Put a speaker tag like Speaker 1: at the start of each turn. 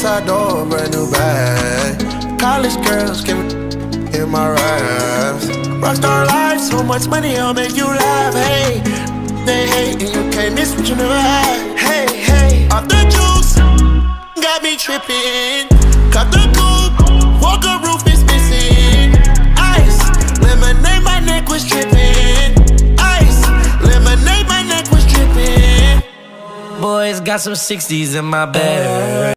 Speaker 1: outside door, brand new bag. College girls give in my raps. Rockstar life, so much money, I'll make you laugh. Hey, they hate and you can't miss what you never had. Hey, hey, off the juice, got me tripping. Cut the coupe, Walker roof is missing. Ice, lemonade, my neck was dripping. Ice, lemonade, my neck was dripping.
Speaker 2: Boys got some 60s in my bag.